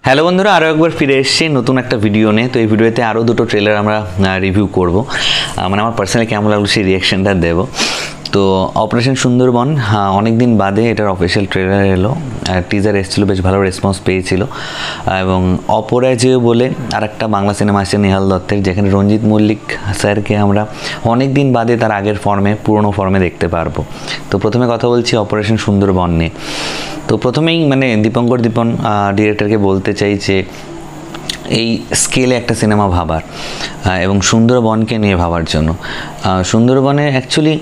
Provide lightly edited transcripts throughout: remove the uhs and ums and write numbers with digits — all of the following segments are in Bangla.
হ্যালো বন্ধুরা, আরও একবার ফিরে এসেছি নতুন একটা ভিডিও নিয়ে। তো এই ভিডিওতে আরও দুটো ট্রেলার আমরা রিভিউ করব, মানে আমার পার্সোনালি কেমন লাগলো সেই রিয়াকশানটা দেবো। তো অপারেশন সুন্দরবন অনেক দিন বাদে এটার অফিসিয়াল ট্রেলার এলো, টিজার এসেছিলো, বেশ ভালো রেসপন্স পেয়েছিল। এবং অপরাজেয় বলে আর একটা বাংলা সিনেমা আসছে নেহাল দত্তের, যেখানে রঞ্জিত মল্লিক স্যারকে আমরা অনেক দিন বাদে তার আগের ফর্মে, পুরনো ফর্মে দেখতে পারবো। তো প্রথমে কথা বলছি অপারেশন সুন্দরবন নিয়ে। তো প্রথমেই মানে দীপন ডিরেক্টরকে বলতে চাই যে এই স্কেলে একটা সিনেমা ভাবার এবং সুন্দরবনকে নিয়ে ভাবার জন্য। সুন্দরবনে অ্যাকচুয়ালি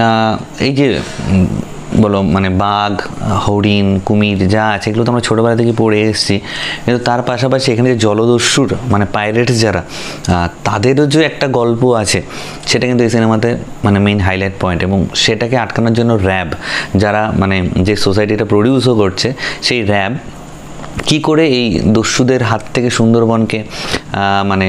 এই যে বলো মানে বাঘ, হরিণ, কুমির যা আছে এগুলো তো আমরা ছোটোবেলা থেকে পড়ে এসেছি, কিন্তু তার পাশাপাশি এখানে যে জলদস্যুর মানে পাইরেটস যারা, তাদেরও যে একটা গল্প আছে সেটা কিন্তু এই সিনেমাতে মানে মেইন হাইলাইট পয়েন্ট। এবং সেটাকে আটকানোর জন্য র্যাব যারা মানে যে সোসাইটিটা প্রডিউসও করছে, সেই র্যাব কি করে এই দস্যুদের হাত থেকে সুন্দরবনকে মানে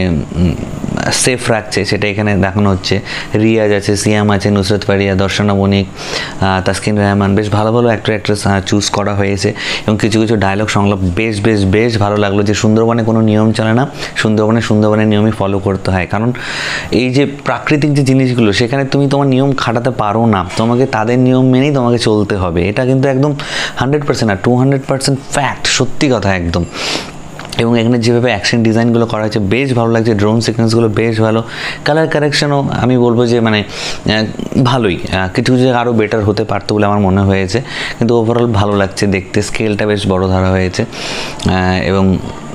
সেফ রাখছে সেটা এখানে দেখানো হচ্ছে। রিয়াজ আছে, সিয়াম আছে, নুসরত ফারিয়া, দর্শনা মনিক, তাসকিন রহমান, বেশ ভালো ভালো অ্যাক্ট্রেস চুজ করা হয়েছে। এবং কিছু কিছু ডায়লগ সংলাপ বেশ ভালো লাগলো, যে সুন্দরবনে কোনো নিয়ম চলে না, সুন্দরবনের নিয়মই ফলো করতে হয়। কারণ এই যে প্রাকৃতিক যে জিনিসগুলো, সেখানে তুমি তোমার নিয়ম খাটাতে পারো না, তোমাকে তাদের নিয়ম মেনেই তোমাকে চলতে হবে। এটা কিন্তু একদম 100% না, 200% ফ্যাক্ট, সত্যি কথা একদম। এবং এখানে যেভাবে অ্যাকশন ডিজাইনগুলো করা হয়েছে বেশ ভালো লাগছে, ড্রোন সিকোয়েন্সগুলো বেশ ভালো, কালার কারেকশনও আমি বলবো যে মানে ভালোই, কিছু কিছু আরও বেটার হতে পারতো বলে আমার মনে হয়েছে, কিন্তু ওভারঅল ভালো লাগছে দেখতে। স্কেলটা বেশ বড় ধরা হয়েছে এবং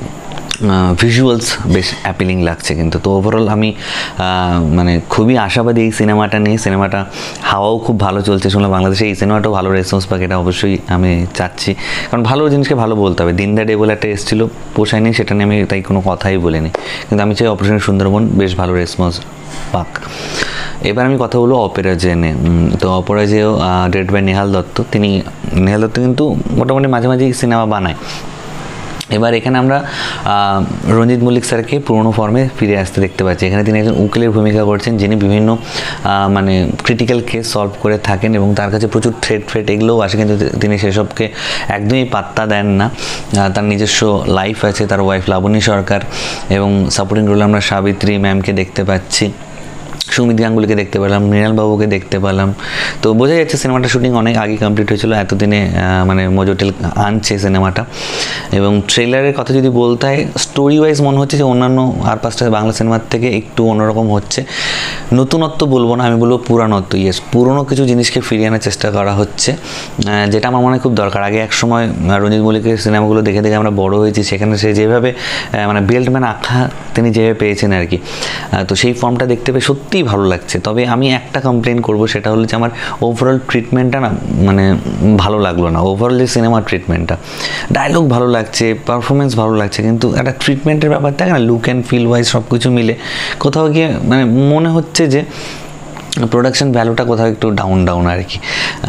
ভিজুয়ালস বেশ অ্যাপিলিং লাগছে কিন্তু। তো ওভারঅল আমি মানে খুবই আশাবাদী এই সিনেমাটা নিয়ে। সিনেমাটা হাওয়াও খুব ভালো চলছে, শুনলাম বাংলাদেশে এই সিনেমাটাও ভালো রেসপন্স পাক, এটা অবশ্যই আমি চাচ্ছি। কারণ ভালো জিনিসকে ভালো বলতে হবে। দিন দ্য ডে বলে একটা এসেছিলো, পোষায়নি, সেটা নিয়ে আমি তাই কোনো কথাই বলিনি, কিন্তু আমি চাই অপারেশন সুন্দরবন বেশ ভালো রেসপন্স পাক। এবার আমি কথা বলবো অপরাজেয় নিয়ে। তো অপরাজেয় ডিরেক্ট বাই নেহাল দত্ত। নেহাল দত্ত কিন্তু মোটামুটি মাঝে মাঝেই সিনেমা বানায়। এবার এখানে আমরা রঞ্জিত মল্লিক স্যারকে পুরনো ফর্মে ফিরে আসতে দেখতে পাচ্ছি। এখানে তিনি একজন উকিলের ভূমিকা করছেন, যিনি বিভিন্ন মানে ক্রিটিক্যাল কেস সলভ করে থাকেন এবং তার কাছে প্রচুর থ্রেট এগুলোও আসে, কিন্তু তিনি সেসবকে একদমই পাত্তা দেন না। তার নিজস্ব লাইফ আছে, তার ওয়াইফ লাবণী সরকার, এবং সাপোর্টিং রোলে আমরা সাবিত্রী ম্যামকে দেখতে পাচ্ছি, সুমিত গাঙ্গুলিকে দেখতে পেলাম, মৃণালবাবুকে দেখতে পেলাম। তো বোঝা যাচ্ছে সিনেমাটা শুটিং অনেক আগে কমপ্লিট হয়েছিল, এতদিনে মানে মজোটেল আনছে সিনেমাটা। এবং ট্রেলারের কথা যদি বলতে হয়, স্টোরি ওয়াইজ মনে হচ্ছে যে অন্যান্য আর পাঁচটা বাংলা সিনেমার থেকে একটু অন্যরকম হচ্ছে। নতুনত্ব বলবো না, আমি বলবো পুরানত্ব। ইয়েস, পুরনো কিছু জিনিসকে ফিরিয়ে আনার চেষ্টা করা হচ্ছে, যেটা আমার মনে হয় খুব দরকার। আগে এক সময় রঞ্জিত মল্লিকের সিনেমাগুলো দেখে দেখে আমরা বড় হয়েছি, সেখানে সে যেভাবে মানে বেল্টম্যান আঁকা তিনি যেভাবে পেয়েছেন আর কি, তো সেই ফর্মটা দেখতে পেয়ে সত্যিই ভালো লাগছে। তবে আমি একটা কমপ্লেন করব, সেটা হলো যে আমার ওভারঅল ট্রিটমেন্টটা না মানে ভালো লাগলো না। ওভারঅল যে সিনেমার ট্রিটমেন্টটা, ডায়লগ ভালো লাগছে, পারফরমেন্স ভালো লাগছে, কিন্তু একটা ট্রিটমেন্টের ব্যাপার থাকে না, লুক অ্যান্ড ফিল ওয়াইজ সব কিছু মিলে কোথাও গিয়ে মানে মনে হচ্ছে যে প্রোডাকশন ভ্যালুটা কোথাও একটু ডাউন আর কি।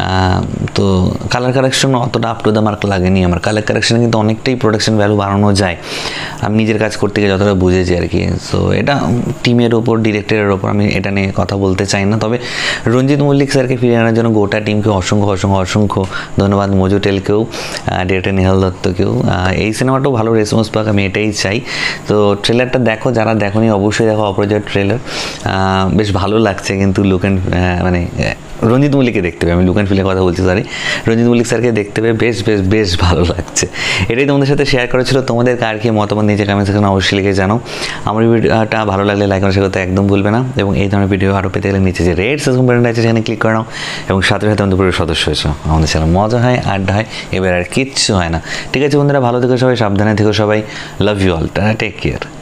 তো কালার কারেকশন অতটা আপ টু দ্য মার্ক লাগেনি আমার। কালার কারেকশানে কিন্তু অনেকটাই প্রোডাকশন ভ্যালু বাড়ানো যায়, আমি নিজের কাজ করতে গিয়ে যতটা বুঝেছি আর কি। সো এটা টিমের ওপর, ডিরেক্টরের ওপর, আমি এটা নিয়ে কথা বলতে চাই না। তবে রঞ্জিত মল্লিক স্যারকে ফিরিয়ে আনার জন্য গোটা টিমকে অসংখ্য ধন্যবাদ, মজুটেলকেও, ডিরেক্টর নেহাল দত্তকেও। এই সিনেমাটাও ভালো রেসপন্স পাক, আমি এটাই চাই। তো ট্রেলারটা দেখো, যারা দেখোনি অবশ্যই দেখো অপরাজেয় ট্রেলার, বেশ ভালো লাগছে। কিন্তু লুক অ্যান্ড মানে রঞ্জিত মল্লিককে দেখতে পেয়ে, আমি লুক অ্যান্ড ফিলের কথা বলছি, সরি, রঞ্জিত মল্লিক স্যারকে দেখতে পেয়ে বেশ ভালো লাগছে। এটাই তোমাদের সাথে শেয়ার করেছিল। তোমাদের কার কি মতামত নিচে কমেন্ট সেকশনে অবশ্যই লিখে জানাও। আমার ভিডিওটা ভালো লাগলে লাইক করা করতে একদম ভুলবে না। এবং এই ধরনের ভিডিও আরও পেতে গেলে নিচে যে রেড সাবস্ক্রাইব বাটন আছে সেখানে ক্লিক করে নাও, এবং সাথে আমাদের পুরো সদস্য হয়েছো। আমাদের চ্যানেল মজা হয়, আড্ডা হয়, এবার আর কিচ্ছু হয় না। ঠিক আছে বন্ধুরা, ভালো থেকো সবাই, সাবধানে থেকো সবাই, love you all, take care.